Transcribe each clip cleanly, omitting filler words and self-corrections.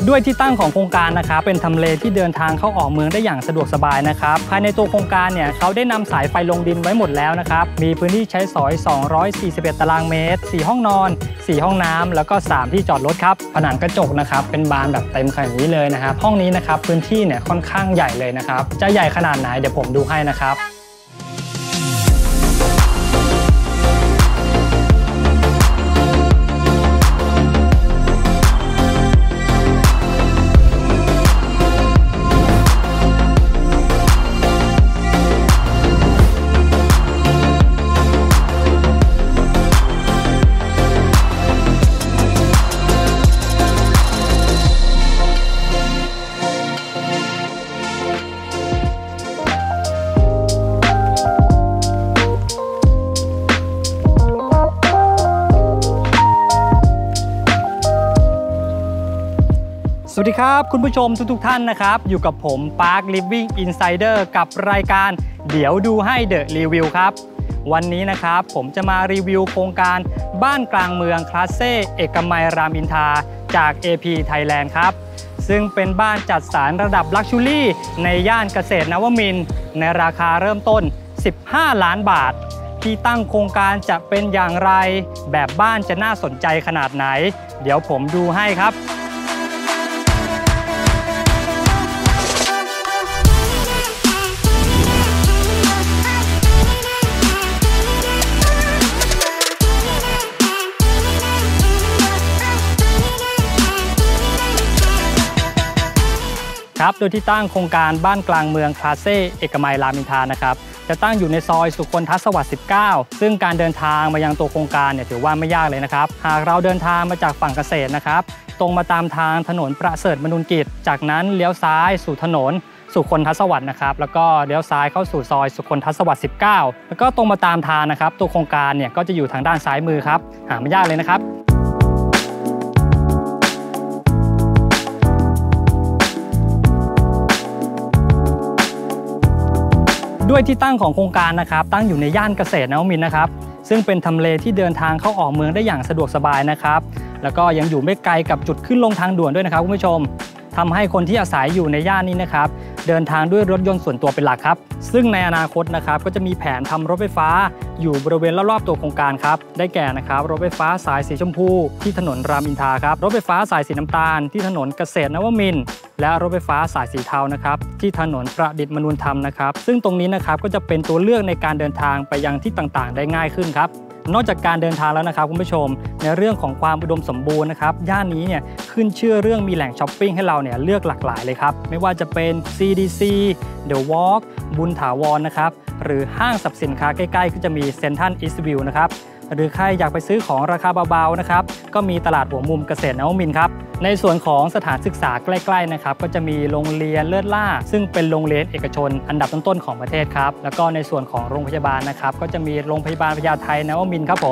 ด้วยที่ตั้งของโครงการนะครับเป็นทำเลที่เดินทางเข้าออกเมืองได้อย่างสะดวกสบายนะครับภายในตัวโครงการเนี่ยเขาได้นำสายไฟลงดินไว้หมดแล้วนะครับมีพื้นที่ใช้สอย241ตารางเมตร4ห้องนอน4ห้องน้ำแล้วก็3ที่จอดรถครับผนังกระจกนะครับเป็นบานแบบเต็มขนาดนี้เลยนะครับห้องนี้นะครับพื้นที่เนี่ยค่อนข้างใหญ่เลยนะครับจะใหญ่ขนาดไหนเดี๋ยวผมดูให้นะครับสวัสดีครับคุณผู้ชมทุกท่านนะครับอยู่กับผม Park Living Insider กับรายการเดี๋ยวดูให้ The Review ครับวันนี้นะครับผมจะมารีวิวโครงการบ้านกลางเมืองคลาสเซ่เอกมัยรามอินทราจาก AP Thailand ครับซึ่งเป็นบ้านจัดสรรระดับลักชัวรี่ในย่านเกษตรนวมินทร์ในราคาเริ่มต้น15 ล้านบาทที่ตั้งโครงการจะเป็นอย่างไรแบบบ้านจะน่าสนใจขนาดไหนเดี๋ยวผมดูให้ครับครับโดยที่ตั้งโครงการบ้านกลางเมืองคลาสเซ่เอกมัยรามอินทรานะครับจะตั้งอยู่ในซอยสุคนทสวัสดิ์19ซึ่งการเดินทางมายังตัวโครงการเนี่ยถือว่าไม่ยากเลยนะครับหากเราเดินทางมาจากฝั่งเกษตรนะครับตรงมาตามทางถนนประเสริฐมนุนกิจจากนั้นเลี้ยวซ้ายสู่ถนนสุคนทสวัสดิ์นะครับแล้วก็เลี้ยวซ้ายเข้าสู่ซอยสุคนทสวัสดิ์19แล้วก็ตรงมาตามทางนะครับตัวโครงการเนี่ยก็จะอยู่ทางด้านซ้ายมือครับหาไม่ยากเลยนะครับด้วยที่ตั้งของโครงการนะครับตั้งอยู่ในย่านเกษตรนวมินทร์นะครับซึ่งเป็นทำเลที่เดินทางเข้าออกเมืองได้อย่างสะดวกสบายนะครับแล้วก็ยังอยู่ไม่ไกลกับจุดขึ้นลงทางด่วนด้วยนะครับคุณผู้ชมทำให้คนที่อาศัยอยู่ในย่านนี้นะครับเดินทางด้วยรถยนต์ส่วนตัวเป็นหลักครับซึ่งในอนาคตนะครับก็จะมีแผนทำรถไฟฟ้าอยู่บริเวณรอบๆตัวโครงการครับได้แก่นะครับรถไฟฟ้าสายสีชมพูที่ถนนรามอินทราครับรถไฟฟ้าสายสีน้ำตาลที่ถนนเกษตรนวมินทร์และรถไฟฟ้าสายสีเทานะครับที่ถนนประดิษฐ์มนูลธรรมนะครับซึ่งตรงนี้นะครับก็จะเป็นตัวเลือกในการเดินทางไปยังที่ต่างๆได้ง่ายขึ้นครับนอกจากการเดินทางแล้วนะครับคุณผู้ชมในเรื่องของความอุดมสมบูรณ์นะครับย่านนี้เนี่ยขึ้นชื่อเรื่องมีแหล่งช้อปปิ้งให้เราเนี่ยเลือกหลากหลายเลยครับไม่ว่าจะเป็น CDC The Walk บุญถาวรนะครับหรือห้างสรรพสินค้าใกล้ๆก็จะมีเซ็นทรัลอีสต์วิวนะครับหรือใครอยากไปซื้อของราคาเบาๆนะครับก็มีตลาดหัวมุมเกษตรนวมินทร์ครับในส่วนของสถานศึกษาใกล้ๆนะครับก็จะมีโรงเรียนเลิศล่าซึ่งเป็นโรงเรียนเอกชนอันดับต้นๆของประเทศครับแล้วก็ในส่วนของโรงพยาบาลนะครับก็จะมีโรงพยาบาลพญาไทนวมินทร์ครับผม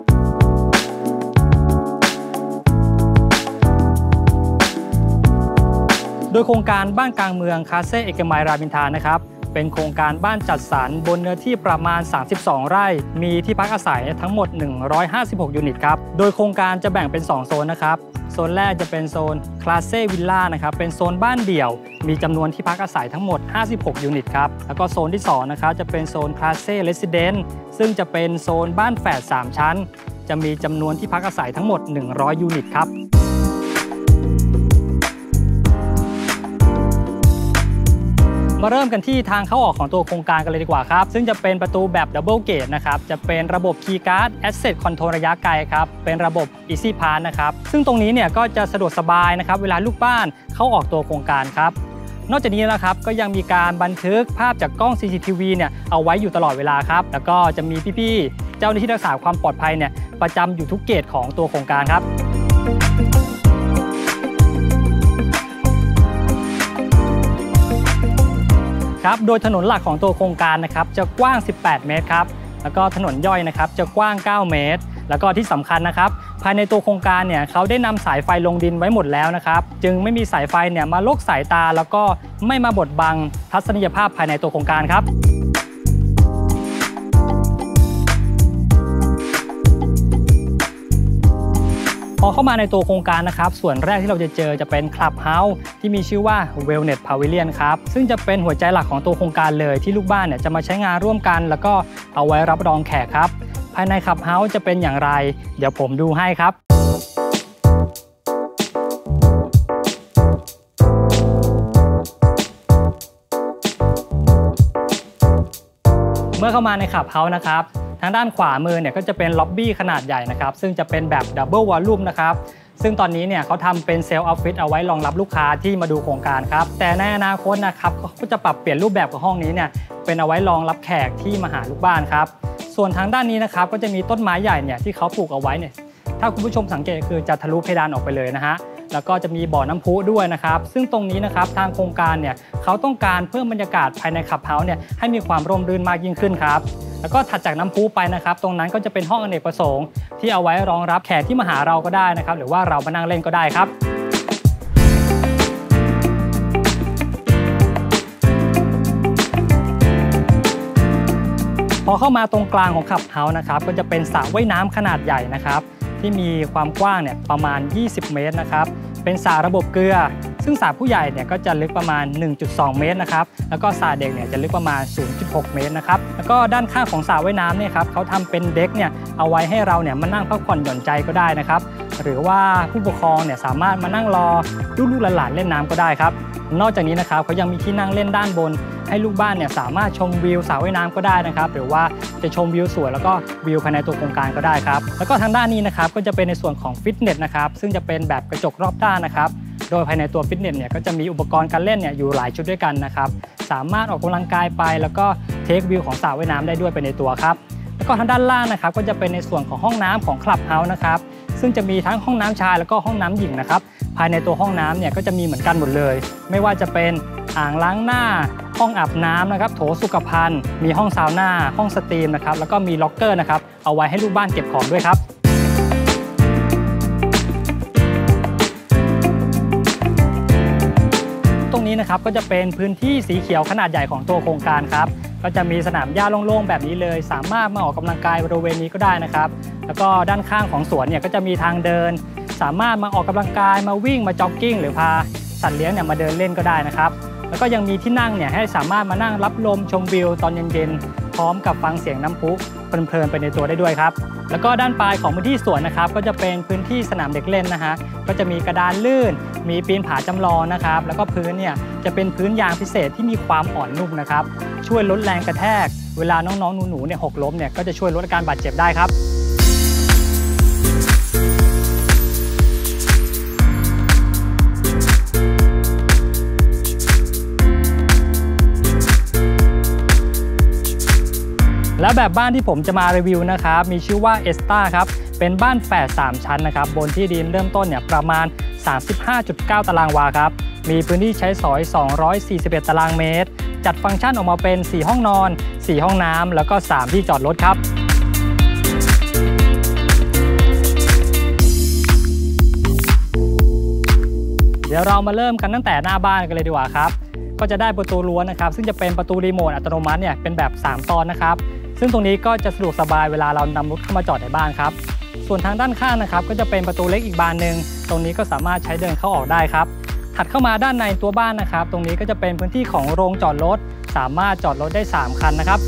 โดยโครงการบ้านกลางเมืองคลาสเซ่เอกมัยรามอินทรานะครับเป็นโครงการบ้านจัดสรรบนเนื้อที่ประมาณ32ไร่มีที่พักอาศัยทั้งหมด156ยูนิตครับโดยโครงการจะแบ่งเป็น2โซนนะครับโซนแรกจะเป็นโซนคลาสเซ่วิลล่านะครับเป็นโซนบ้านเดี่ยวมีจำนวนที่พักอาศัยทั้งหมด56ยูนิตครับแล้วก็โซนที่2นะครับจะเป็นโซนคลาสเซ่เรสซิเดนต์ซึ่งจะเป็นโซนบ้านแฝด3ชั้นจะมีจำนวนที่พักอาศัยทั้งหมด100ยูนิตครับมาเริ่มกันที่ทางเข้าออกของตัวโครงการกันเลยดีกว่าครับซึ่งจะเป็นประตูแบบดับเบิลเกตนะครับจะเป็นระบบคีย์การ์ด Asset Control ระยะไกลครับเป็นระบบ Easy Pass นะครับซึ่งตรงนี้เนี่ยก็จะสะดวกสบายนะครับเวลาลูกบ้านเข้าออกตัวโครงการครับนอกจากนี้นะครับก็ยังมีการบันทึกภาพจากกล้อง CCTV เนี่ยเอาไว้อยู่ตลอดเวลาครับแล้วก็จะมีพี่ๆเจ้าหน้าที่รักษาความปลอดภัยเนี่ยประจำอยู่ทุกเกตของตัวโครงการครับโดยถนนหลักของตัวโครงการนะครับจะกว้าง18เมตรครับแล้วก็ถนนย่อยนะครับจะกว้าง9เมตรแล้วก็ที่สำคัญนะครับภายในตัวโครงการเนี่ยเขาได้นำสายไฟลงดินไว้หมดแล้วนะครับจึงไม่มีสายไฟเนี่ยมาลกสายตาแล้วก็ไม่มาบดบังทัศนียภาพภายในตัวโครงการครับ ออเข้ามาในตัวโครงการนะครับส่วนแรกที่เราจะเจอจะเป็นคลับเฮาส์ที่มีชื่อว่า Wellness Pavilion ครับซึ่งจะเป็นหัวใจหลักของตัวโครงการเลยที่ลูกบ้านเนี่ยจะมาใช้งานร่วมกันแล้วก็เอาไว้รับรองแขกครับภายในคลับเฮาส์จะเป็นอย่างไรเดี๋ยวผมดูให้ครับเมื่อเข้ามาในคลับเฮาส์นะครับทางด้านขวามือเนี่ยก็จะเป็นล็อบบี้ขนาดใหญ่นะครับซึ่งจะเป็นแบบดับเบิลวอลลุ่มนะครับซึ่งตอนนี้เนี่ยเขาทำเป็นเซลล์ออฟฟิศเอาไว้รองรับลูกค้าที่มาดูโครงการครับแต่ในอนาคตนะครับเขาก็จะปรับเปลี่ยนรูปแบบของห้องนี้เนี่ยเป็นเอาไว้รองรับแขกที่มาหาลูกบ้านครับส่วนทางด้านนี้นะครับก็จะมีต้นไม้ใหญ่เนี่ยที่เขาปลูกเอาไว้เนี่ยถ้าคุณผู้ชมสังเกตคือจะทะลุเพดานออกไปเลยนะฮะแล้วก็จะมีบ่อน้ำพุด้วยนะครับซึ่งตรงนี้นะครับทางโครงการเนี่ยเขาต้องการเพิ่มบรรยากาศภายในคลับเฮาส์เนี่ยให้มีความร่มรื่นมากยิ่งขึ้นครับแล้วก็ถัดจากน้ำพุไปนะครับตรงนั้นก็จะเป็นห้องอเนกประสงค์ที่เอาไว้รองรับแขกที่มาหาเราก็ได้นะครับหรือว่าเรามานั่งเล่นก็ได้ครับพอเข้ามาตรงกลางของคลับเฮาส์นะครับก็จะเป็นสระว่ายน้ำขนาดใหญ่นะครับที่มีความกว้างเนี่ยประมาณ20เมตรนะครับเป็นสระระบบเกลือซึ่งสระผู้ใหญ่เนี่ยก็จะลึกประมาณ 1.2 เมตรนะครับแล้วก็สระเด็กเนี่ยจะลึกประมาณ 0.6 เมตรนะครับแล้วก็ด้านข้างของสระว่ายน้ำเนี่ยครับเขาทำเป็นเด็กเนี่ยเอาไว้ให้เราเนี่ยมานั่งพักผ่อนหย่อนใจก็ได้นะครับหรือว่าผู้ปกครองเนี่ยสามารถมานั่งรอลูกๆหลานๆเล่นน้ำก็ได้ครับนอกจากนี้นะครับเขายังมีที่นั่งเล่นด้านบนให้ลูกบ้านเนี่ยสามารถชมวิวสระว่ายน้ำก็ได้นะครับหรือว่าจะชมวิวสวยแล้วก็วิวภายในตัวโครงการก็ได้ครับแล้วก็ทางด้านนี้นะครับก็จะเป็นในส่วนของฟิตเนสนะครับซึ่งจะเป็นแบบกระจกรอบด้านนะครับโดยภายในตัวฟิตเนสเนี่ยก็จะมีอุปกรณ์การเล่นเนี่ยอยู่หลายชุดด้วยกันนะครับสามารถออกกำลังกายไปแล้วก็เทควิวของสระว่ายน้ำได้ด้วยไปในตัวครับแล้วก็ทางด้านล่างนะครับก็จะเป็นในส่วนของห้องน้ำของคลับเฮาส์นะครับซึ่งจะมีทั้งห้องน้ำชายแล้วก็ห้องน้ำหญิงนะครับภายในตัวห้องน้ำเนี่ยก็จะมีเหมือนกันหมดเลยไม่ว่าจะเป็นอ่างล้างหน้าห้องอาบน้ำนะครับโถสุขภัณฑ์มีห้องซาวน่าห้องสตรีมนะครับแล้วก็มีล็อกเกอร์นะครับเอาไว้ให้ลูกบ้านเก็บของด้วยครับตรงนี้นะครับก็จะเป็นพื้นที่สีเขียวขนาดใหญ่ของตัวโครงการครับก็จะมีสนามหญ้าโล่งๆแบบนี้เลยสามารถมาออกกำลังกายบริเวณนี้ก็ได้นะครับแล้วก็ด้านข้างของสวนเนี่ยก็จะมีทางเดินสามารถมาออกกำลังกายมาวิ่งมาจ็อกกิ้งหรือพาสัตว์เลี้ยงเนี่ยมาเดินเล่นก็ได้นะครับแล้วก็ยังมีที่นั่งเนี่ยให้สามารถมานั่งรับลมชมวิวตอนเย็นๆพร้อมกับฟังเสียงน้ำพุเพลินๆไปในตัวได้ด้วยครับแล้วก็ด้านปลายของพื้นที่สวนนะครับก็จะเป็นพื้นที่สนามเด็กเล่นนะฮะก็จะมีกระดานลื่นมีปีนผาจำลองนะครับแล้วก็พื้นเนี่ยจะเป็นพื้นยางพิเศษที่มีความอ่อนนุ่มนะครับช่วยลดแรงกระแทกเวลาน้องๆหนูๆเนี่ยหกล้มเนี่ยก็จะช่วยลดอาการบาดเจ็บได้ครับและแบบบ้านที่ผมจะมารีวิวนะครับมีชื่อว่าเอสตาครับเป็นบ้านแฝด3ชั้นนะครับบนที่ดินเริ่มต้นเนี่ยประมาณ 35.9 ตารางวาครับมีพื้นที่ใช้สอย241ตารางเมตรจัดฟังก์ชันออกมาเป็น4ห้องนอน4ห้องน้ำแล้วก็3ที่จอดรถครับเดี๋ยวเรามาเริ่มกันตั้งแต่หน้าบ้านกันเลยดีกว่าครับก็จะได้ประตูรั้วนะครับซึ่งจะเป็นประตูรีโมทอัตโนมัติเนี่ยเป็นแบบ3ตอนนะครับซึ่งตรงนี้ก็จะสะดวกสบายเวลาเรานำรถเข้ามาจอดในบ้านครับส่วนทางด้านข้างนะครับก็จะเป็นประตูเล็กอีกบานหนึ่งตรงนี้ก็สามารถใช้เดินเข้าออกได้ครับถัดเข้ามาด้านในตัวบ้านนะครับตรงนี้ก็จะเป็นพื้นที่ของโรงจอดรถสามารถจอดรถได้3คันนะครับ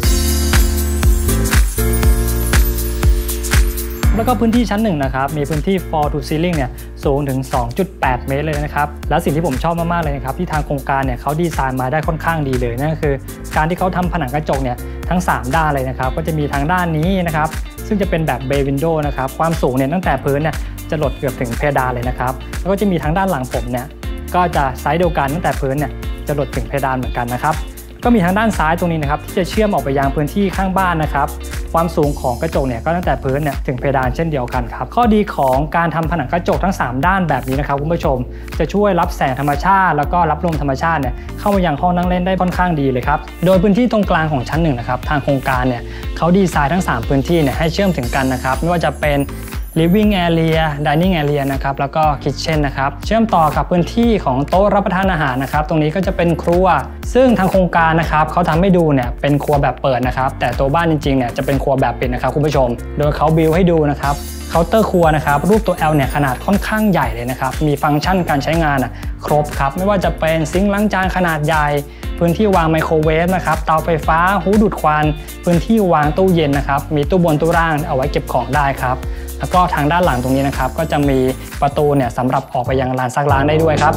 แล้วก็พื้นที่ชั้น1นะครับมีพื้นที่ floor to ceiling เนี่ยสูงถึง 2.8 เมตรเลยนะครับแล้วสิ่งที่ผมชอบมากๆเลยนะครับที่ทางโครงการเนี่ยเขาดีไซน์มาได้ค่อนข้างดีเลยนั่นก็คือการที่เขาทำผนังกระจกเนี่ยทั้ง3ด้านเลยนะครับก็จะมีทางด้านนี้นะครับซึ่งจะเป็นแบบ bay window นะครับความสูงเนี่ยตั้งแต่พื้นเนี่ยจะหลดเกือบถึงเพดานเลยนะครับแล้วก็จะมีทางด้านหลังผมเนี่ยก็จะไซส์เดียวกันตั้งแต่พื้นเนี่ยจะหลดถึงเพดานเหมือนกันนะครับก็มีทางด้านซ้ายตรงนี้นะครับที่จะเชื่อมออกไปยังพื้นที่ข้างบ้านนะครับความสูงของกระจกเนี่ยก็ตั้งแต่พื้นเนี่ยถึงเพดานเช่นเดียวกันครับข้อดีของการทำผนังกระจกทั้ง3ด้านแบบนี้นะครับคุณผู้ชมจะช่วยรับแสงธรรมชาติแล้วก็รับลมธรรมชาติเนี่ยเข้ามายังห้องนั่งเล่นได้ค่อนข้างดีเลยครับโดยพื้นที่ตรงกลางของชั้น1นะครับทางโครงการเนี่ยเขาดีไซน์ทั้ง3พื้นที่เนี่ยให้เชื่อมถึงกันนะครับไม่ว่าจะเป็น living area dining area นะครับแล้วก็ kitchen นะครับเชื่อมต่อกับพื้นที่ของโต๊ะรับประทานอาหารนะครับตรงนี้ก็จะเป็นครัวซึ่งทางโครงการนะครับเขาทำให้ดูเนี่ยเป็นครัวแบบเปิดนะครับแต่ตัวบ้านจริงๆเนี่ยจะเป็นครัวแบบปิดนะครับคุณผู้ชมโดยเขาบิวให้ดูนะครับเคาน์เตอร์ครัวนะครับรูปตัว L เนี่ยขนาดค่อนข้างใหญ่เลยนะครับมีฟังก์ชันการใช้งานครบครับไม่ว่าจะเป็นซิงค์ล้างจานขนาดใหญ่พื้นที่วางไมโครเวฟนะครับเตาไฟฟ้าหูดูดควันพื้นที่วางตู้เย็นนะครับมีตู้บนตู้ล่างเอาไว้เก็บของได้ครับแล้วก็ทางด้านหลังตรงนี้นะครับก็จะมีประตูเนี่ยสำหรับออกไปยังลานซักล้างได้ด้วยครับ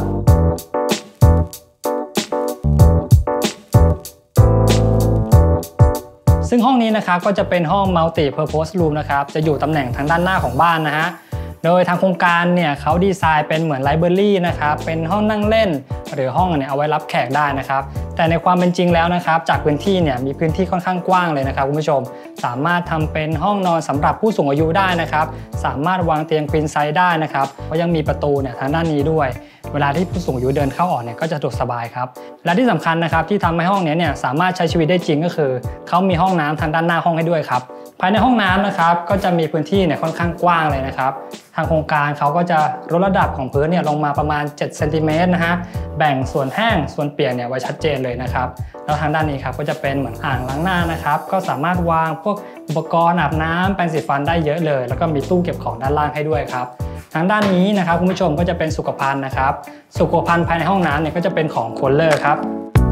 ซึ่งห้องนี้นะครับก็จะเป็นห้อง Multi Purpose Room นะครับจะอยู่ตำแหน่งทางด้านหน้าของบ้านนะฮะโดยทางโครงการเนี่ยเขาดีไซน์เป็นเหมือนไลบรารีนะครับเป็นห้องนั่งเล่นหรือห้องเนี่ยเอาไว้รับแขกได้นะครับแต่ในความเป็นจริงแล้วนะครับจากพื้นที่เนี่ยมีพื้นที่ค่อนข้างกว้างเลยนะครับคุณผู้ชมสามารถทำเป็นห้องนอนสำหรับผู้สูงอายุได้นะครับสามารถวางเตียงควีนไซส์ได้นะครับเพราะยังมีประตูเนี่ยทางด้านนี้ด้วยเวลาที่ผู้สูงอายุเดินเข้าออกเนี่ยก็จะสะดวกสบายครับและที่สำคัญนะครับที่ทำให้ห้องนี้เนี่ยสามารถใช้ชีวิตได้จริงก็คือเขามีห้องน้ำทางด้านหน้าห้องให้ด้วยครับภายในห้องน้ำนะครับก็จะมีพื้นที่เนี่ยค่อนข้างกว้างเลยนะครับทางโครงการเขาก็จะลดระดับของพื้นเนี่ยลงมาประมาณ7เซนติเมตรนะฮะแบ่งส่วนแห้งส่วนเปียกเนี่ยไว้ชัดเจนเลยนะครับแล้วทางด้านนี้ครับก็จะเป็นเหมือนอ่างล้างหน้านะครับก็สามารถวางพวกอุปกรณ์อาบน้ำแปรงสีฟันได้เยอะเลยแล้วก็มีตู้เก็บของด้านล่างให้ด้วยครับทางด้านนี้นะครับคุณผู้ชมก็จะเป็นสุขภัณฑ์นะครับสุขภัณฑ์ภายในห้องน้ำเนี่ยก็จะเป็นของโคลเลอร์ครับ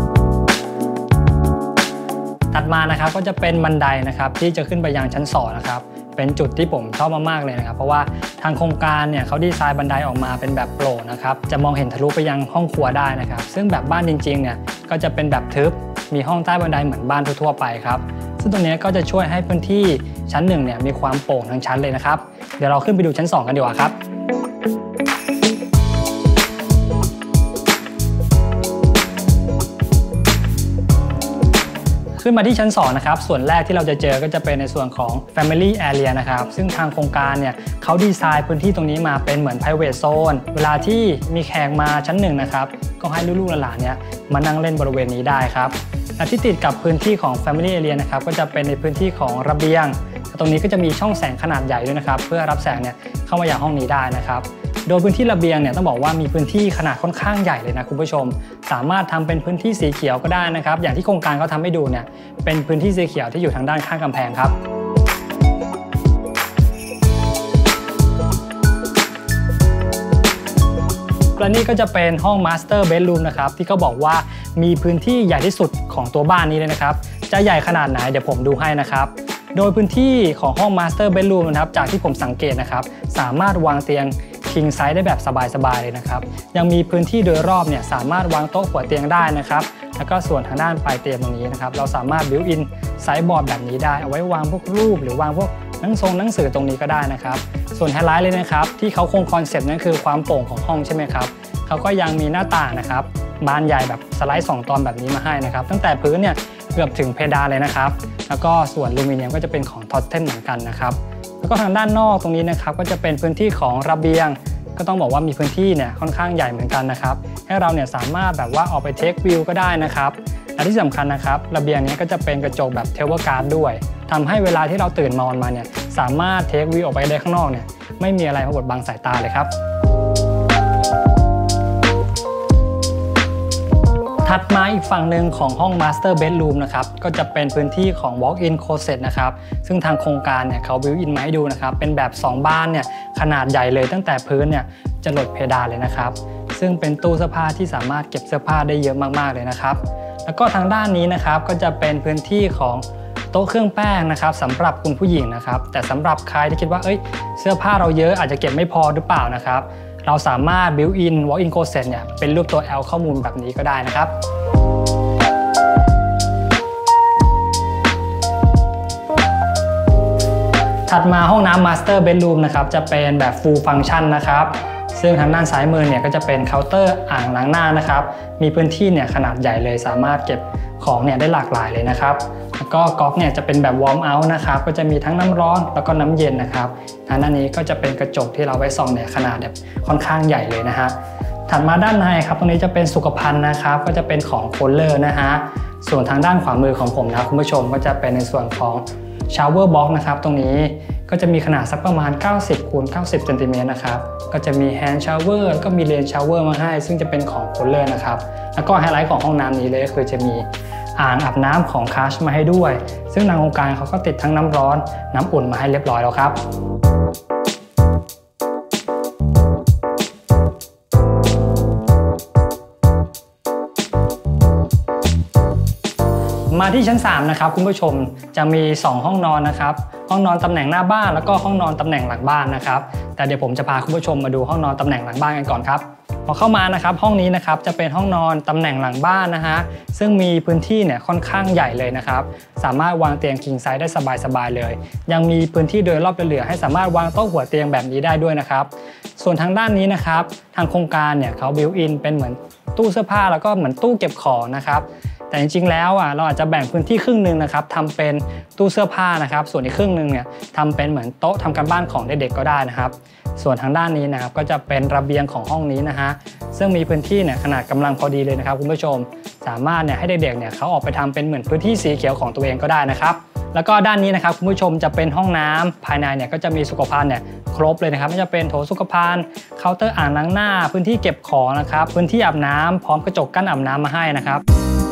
ถัดมานะครับก็จะเป็นบันไดนะครับที่จะขึ้นไปยังชั้น2นะครับเป็นจุดที่ผมชอบมากๆเลยนะครับเพราะว่าทางโครงการเนี่ยเขาดีไซน์บันไดออกมาเป็นแบบโปร่งนะครับจะมองเห็นทะลุไปยังห้องครัวได้นะครับซึ่งแบบบ้านจริงๆเนี่ยก็จะเป็นแบบทึบมีห้องใต้บันไดเหมือนบ้านทั่วๆไปครับซึ่งตรงนี้ก็จะช่วยให้พื้นที่ชั้น1เนี่ยมีความโปร่งทั้งชั้นเลยนะครับเดี๋ยวเราขึ้นไปดูชั้น2กันดีกว่าครับขึ้นมาที่ชั้น2นะครับส่วนแรกที่เราจะเจอก็จะเป็นในส่วนของ Family Area นะครับซึ่งทางโครงการเนี่ยเขาดีไซน์พื้นที่ตรงนี้มาเป็นเหมือน Private Zone เวลาที่มีแขกมาชั้น1นะครับก็ให้ลูกๆหลานๆเนี่ยมานั่งเล่นบริเวณนี้ได้ครับและที่ติดกับพื้นที่ของ Family Area นะครับก็จะเป็นในพื้นที่ของระเบียงตรงนี้ก็จะมีช่องแสงขนาดใหญ่ด้วยนะครับเพื่อรับแสงเนี่ยเข้ามาอย่างห้องนี้ได้นะครับโดยพื้นที่ระเบียงเนี่ยต้องบอกว่ามีพื้นที่ขนาดค่อนข้างใหญ่เลยนะคุณผู้ชมสามารถทำเป็นพื้นที่สีเขียวก็ได้นะครับอย่างที่โครงการเขาทำให้ดูเนี่ยเป็นพื้นที่สีเขียวที่อยู่ทางด้านข้างกำแพงครับและนี่ก็จะเป็นห้อง Master Bedroom นะครับที่เขาบอกว่ามีพื้นที่ใหญ่ที่สุดของตัวบ้านนี้เลยนะครับจะใหญ่ขนาดไหนเดี๋ยวผมดูให้นะครับโดยพื้นที่ของห้อง Master Bedroom นะครับจากที่ผมสังเกตนะครับสามารถวางเตียง King Size ได้แบบสบายๆเลยนะครับยังมีพื้นที่โดยรอบเนี่ยสามารถวางโต๊ะหัวเตียงได้นะครับแล้วก็ส่วนทางด้านปลายเตียงตรงนี้นะครับเราสามารถ built in ไซส์บอร์ดแบบนี้ได้เอาไว้วางพวกรูปหรือวางพวกหนังสือตรงนี้ก็ได้นะครับส่วนไฮไลท์เลยนะครับที่เขาคงคอนเซ็ปต์นั่นคือความโปร่งของห้องใช่ไหมครับเขาก็ยังมีหน้าต่างนะครับบานใหญ่แบบสไลด์2ตอนแบบนี้มาให้นะครับตั้งแต่พื้นเนี่ยเกือบถึงเพดานเลยนะครับแล้วก็ส่วนอลูมิเนียมก็จะเป็นของทอสเทนเหมือนกันนะครับแล้วก็ทางด้านนอกตรงนี้นะครับก็จะเป็นพื้นที่ของระเบียงก็ต้องบอกว่ามีพื้นที่เนี่ยค่อนข้างใหญ่เหมือนกันนะครับให้เราเนี่ยสามารถแบบว่าออกไปเทควิวก็ได้นะครับและที่สำคัญนะครับระเบียงนี้ก็จะเป็นกระจกแบบเทเวอร์การ์ดด้วยทำให้เวลาที่เราตื่นนอนมาเนี่ยสามารถเทควิวออกไปได้ข้างนอกเนี่ยไม่มีอะไรมาบดบังสายตาเลยครับถัดมาอีกฝั่งหนึ่งของห้อง Master Bedroom นะครับก็จะเป็นพื้นที่ของ Walk-in Closet นะครับซึ่งทางโครงการเนี่ยเขา built in มาให้ดูนะครับเป็นแบบ2บ้านเนี่ยขนาดใหญ่เลยตั้งแต่พื้นเนี่ยจะหลดเพดานเลยนะครับซึ่งเป็นตู้เสื้อผ้าที่สามารถเก็บเสื้อผ้าได้เยอะมากๆเลยนะครับแล้วก็ทางด้านนี้นะครับก็จะเป็นพื้นที่ของโต๊ะเครื่องแป้งนะครับสำหรับคุณผู้หญิงนะครับแต่สำหรับใครที่คิดว่าเสื้อผ้าเราเยอะอาจจะเก็บไม่พอหรือเปล่านะครับเราสามารถ built in walk-in closet เนี่ยเป็นรูปตัว L ข้อมูลแบบนี้ก็ได้นะครับถัดมาห้องน้ำ Master Bedroom นะครับจะเป็นแบบ Full Function นะครับซึ่งทางด้านซ้ายมือเนี่ยก็จะเป็นเคาน์เตอร์อ่างล้างหน้านะครับมีพื้นที่เนี่ยขนาดใหญ่เลยสามารถเก็บของเนี่ยได้หลากหลายเลยนะครับแล้วก็ก๊อกเนี่ยจะเป็นแบบ Warm Out นะครับก็จะมีทั้งน้ำร้อนแล้วก็น้ำเย็นนะครับทางด้านนี้ก็จะเป็นกระจกที่เราไว้ส่องเนี่ยขนาดแบบค่อนข้างใหญ่เลยนะฮะถัดมาด้านในครับตรงนี้จะเป็นสุขภัณฑ์นะครับก็จะเป็นของโคลเลอร์นะฮะส่วนทางด้านขวามือของผมนะคุณผู้ชมก็จะเป็นในส่วนของShower Box นะครับตรงนี้ก็จะมีขนาดสักประมาณ90 คูณ 90 เซนติเมตรนะครับก็จะมีแฮนด์ชาวเวอร์แล้วก็มีเรนชาวเวอร์มาให้ซึ่งจะเป็นของโคลเลอร์นะครับแล้วก็ไฮไลท์ของห้องน้ำนี้เลยก็คือจะมีอ่างอาบน้ำของคัชมาให้ด้วยซึ่งทางโครงการเขาก็ติดทั้งน้ำร้อนน้ำอุ่นมาให้เรียบร้อยแล้วครับมาที่ชั้น3นะครับคุณผู้ชมจะมี2ห้องนอนนะครับห้องนอนตำแหน่งหน้าบ้านแล้วก็ห้องนอนตำแหน่งหลังบ้านนะครับแต่เดี๋ยวผมจะพาคุณผู้ชมมาดูห้องนอนตำแหน่งหลังบ้านกันก่อนครับพอเข้ามานะครับห้องนี้นะครับจะเป็นห้องนอนตำแหน่งหลังบ้านนะฮะซึ่งมีพื้นที่เนี่ยค่อนข้างใหญ่เลยนะครับสามารถวางเตียง king size ได้สบายๆเลยยังมีพื้นที่โดยรอบเหลือให้สามารถวางโต๊ะหัวเตียงแบบนี้ได้ด้วยนะครับส่วนทางด้านนี้นะครับทางโครงการเนี่ยเขาบิวอินเป็นเหมือนตู้เสื้อผ้าแล้วก็เหมือนตู้เก็บของนะครับแต่จริงๆแล้วเราอาจจะแบ่งพื้นที่ครึ่งหนึ่งนะครับทำเป็นตู้เสื้อผ้านะครับส่วนอีกครึ่งหนึ่งเนี่ยทำเป็นเหมือนโต๊ะทำการบ้านของเด็กๆก็ได้นะครับส่วนทางด้านนี้นะครับก็จะเป็นระเบียงของห้องนี้นะฮะซึ่งมีพื้นที่เนี่ยขนาดกำลังพอดีเลยนะครับคุณผู้ชมสามารถเนี่ยให้เด็กๆเนี่ยเขาออกไปทำเป็นเหมือนพื้นที่สีเขียวของตัวเองก็ได้นะครับแล้วก็ด้านนี้นะครับคุณผู้ชมจะเป็นห้องน้ำภายในเนี่ยก็จะมีสุขภัณฑ์เนี่ยครบเลยนะครับไม่ว่าจะเป็นโถสุขภัณฑ์เคาน์เตอร์อ่างล้างหน้าพื้นที่เก็บของนะครับพื้นที่อาบน้ำพร้อมกระจกกั้นอาบน้ำมาให้นะครับ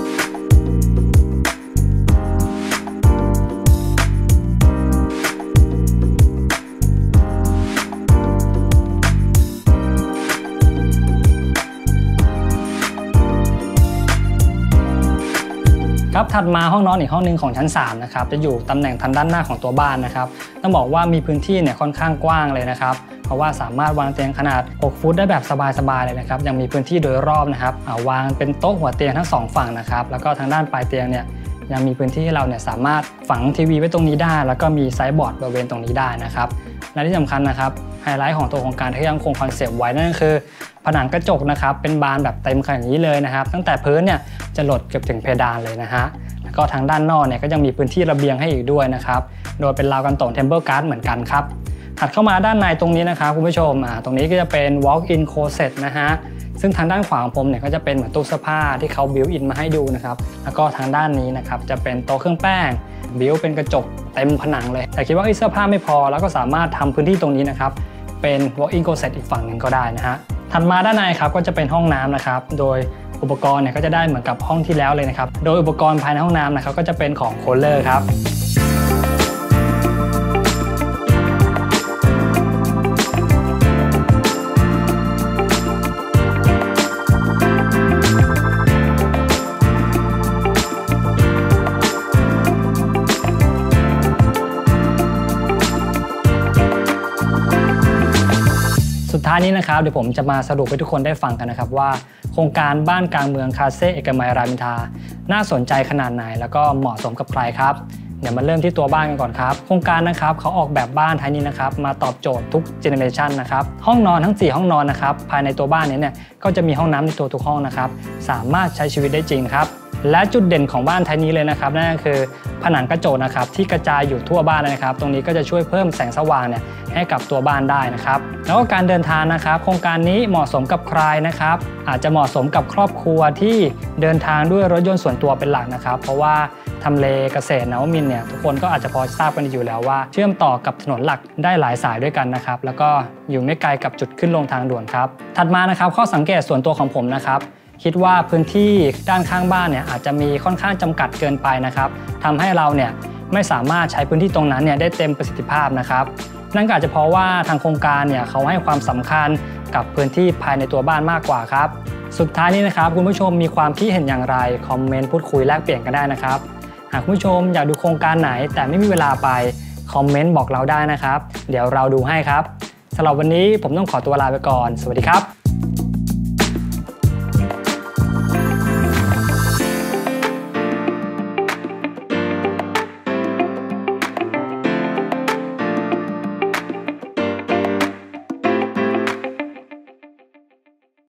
ครับถัดมาห้องนอนอีกห้องนึงของชั้น3นะครับจะอยู่ตำแหน่งทางด้านหน้าของตัวบ้านนะครับต้องบอกว่ามีพื้นที่เนี่ยค่อนข้างกว้างเลยนะครับเพราะว่าสามารถวางเตียงขนาด6 ฟุตได้แบบสบายๆเลยนะครับยังมีพื้นที่โดยรอบนะครับวางเป็นโต๊ะหัวเตียงทั้ง2ฝั่งนะครับแล้วก็ทางด้านปลายเตียงเนี่ยยังมีพื้นที่ให้เราเนี่ยสามารถฝังทีวีไว้ตรงนี้ได้แล้วก็มีไซด์บอร์ดบริเวณตรงนี้ได้นะครับและที่สำคัญนะครับไฮไลท์ของตัวโครงการที่ยังคงคอนเซปต์ไว้นั่นก็คือผนังกระจกนะครับเป็นบานแบบเต็มขนาดนี้เลยนะครับตั้งแต่พื้นเนี่ยจะหลดเกือบถึงเพดานเลยนะฮะแล้วก็ทางด้านนอกเนี่ยก็ยังมีพื้นที่ระเบียงให้อีกด้วยนะครับโดยเป็นราวกันโต่ง Temple Guard เหมือนกันครับถัดเข้ามาด้านในตรงนี้นะครับคุณผู้ชมตรงนี้ก็จะเป็น Walk-in Closet นะฮะซึ่งทางด้านขวาของผมเนี่ยก็จะเป็นเหมือนตู้เสื้อผ้าที่เขาบิวอินมาให้ดูนะครับแล้วก็ทางด้านนี้นะครับจะเป็นโต๊ะเครื่องแป้งบิวเป็นกระจกเต็มผนังเลยแต่คิดว่าเสื้อผ้าไม่พอแล้วก็สามารถทำพื้นที่ตรงนี้นะครับเป็น Walk-in Closet อีกฝั่งหนึ่งก็ได้นะฮะถัดมาด้านในครับก็จะเป็นห้องน้ำนะครับโดยอุปกรณ์เนี่ยก็จะได้เหมือนกับห้องที่แล้วเลยนะครับโดยอุปกรณ์ภายในห้องน้ำนะครับก็จะเป็นของโคลเลอร์ครับสุดท้ายนี้นะครับเดี๋ยวผมจะมาสรุปให้ทุกคนได้ฟังกันนะครับว่าโครงการบ้านกลางเมืองคาเซ่เอกมัยรามอินทราน่าสนใจขนาดไหนแล้วก็เหมาะสมกับใครครับเดี๋ยวมาเริ่มที่ตัวบ้านกันก่อนครับโครงการนะครับเขาออกแบบบ้านไทยนี้นะครับมาตอบโจทย์ทุกเจเนอเรชันนะครับห้องนอนทั้ง4ห้องนอนนะครับภายในตัวบ้านนี้เนี่ยก็จะมีห้องน้ำในตัวทุกห้องนะครับสามารถใช้ชีวิตได้จริงครับและจุดเด่นของบ้านไทยนี้เลยนะครับนั่นก็คือผนังกระจกนะครับที่กระจายอยู่ทั่วบ้านเลยนะครับตรงนี้ก็จะช่วยเพิ่มแสงสว่างเนี่ยให้กับตัวบ้านได้นะครับแล้วก็การเดินทางนะครับโครงการนี้เหมาะสมกับใครนะครับอาจจะเหมาะสมกับครอบครัวที่เดินทางด้วยรถยนต์ส่วนตัวเป็นหลักนะครับเพราะว่าทำเลเกษตรนวมินทร์เนี่ยทุกคนก็อาจจะพอทราบกันอยู่แล้วว่าเชื่อมต่อกับถนนหลักได้หลายสายด้วยกันนะครับแล้วก็อยู่ไม่ไกลกับจุดขึ้นลงทางด่วนครับถัดมานะครับข้อสังเกตส่วนตัวของผมนะครับคิดว่าพื้นที่ด้านข้างบ้านเนี่ยอาจจะมีค่อนข้างจำกัดเกินไปนะครับทำให้เราเนี่ยไม่สามารถใช้พื้นที่ตรงนั้นเนี่ยได้เต็มประสิทธิภาพนะครับนั่นก็อาจจะเพราะว่าทางโครงการเนี่ยเขาให้ความสำคัญกับพื้นที่ภายในตัวบ้านมากกว่าครับสุดท้ายนี้นะครับคุณผู้ชมมีความคิดเห็นอย่างไรคอมเมนต์พูดคุยแลกเปลี่ยนกันได้นะครับหากคุณผู้ชมอยากดูโครงการไหนแต่ไม่มีเวลาไปคอมเมนต์บอกเราได้นะครับเดี๋ยวเราดูให้ครับสำหรับวันนี้ผมต้องขอตัวลาไปก่อนสวัสดีครับ